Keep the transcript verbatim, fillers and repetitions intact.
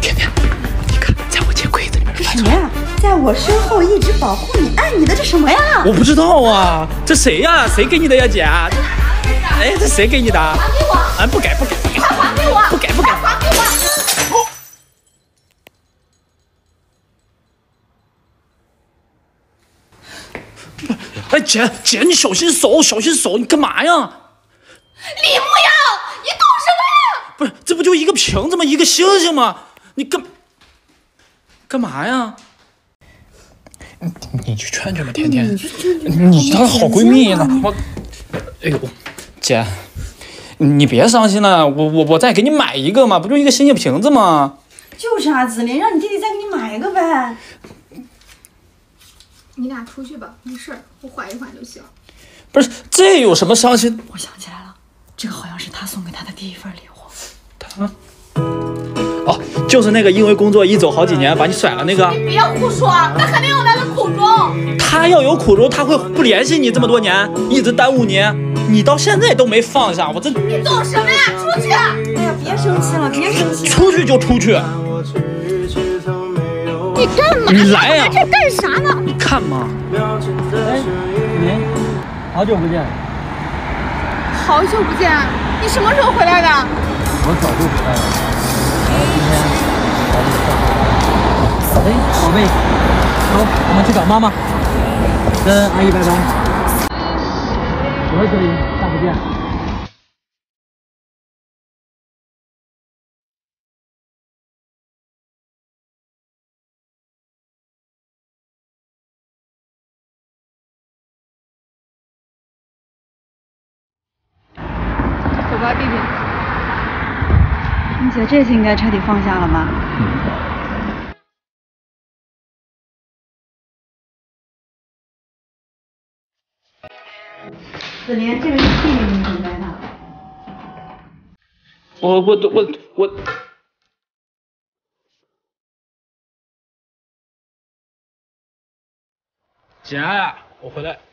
甜甜，你看，在我姐柜子里面这什么呀？在我身后一直保护你、爱你的，这什么呀？ 我不知道啊，这谁呀？谁给你的呀，姐？哎，这谁给你的？还给我！ 啊，不给，不给，不给！ 快还给我！ 不给，不给！ 快还给我！ 哎，姐姐，你小心手，小心手，你干嘛呀？ 李牧阳，你懂什么呀？ 不是，这不就一个瓶子吗？一个星星吗？你干干嘛呀？你你去劝劝吧，甜甜。你当好闺蜜呢。我，哎呦，姐，你别伤心了，我我我再给你买一个嘛，不就一个星星瓶子吗？ 就是啊，子林，让你弟弟再给你买一个呗。 你俩出去吧，没事儿，我缓一缓就行。 不是，这有什么伤心？ 我想起来了，这个好像是他送给他的第一份礼物。 他，哦，就是那个因为工作一走好几年把你甩了那个。 你别胡说，那肯定有他的苦衷。 他要有苦衷，他会不联系你这么多年，一直耽误你，你到现在都没放下，我这。 你懂什么呀？出去！ 哎呀，别生气了，别生气了。 出去就出去。 你干嘛？ 你来呀！ 来这干啥呢？ 你看嘛。 哎，您，好久不见。 好久不见，你什么时候回来的？ 我早就回来了。然后今天来这里上班。哎，宝贝，走，我们去找妈妈。跟阿姨拜拜。我是子林，下次见。 走吧，弟弟。 你姐这次应该彻底放下了吧？ 嗯。 子林，这个是弟弟你准备的。 我我我我。姐，我回来。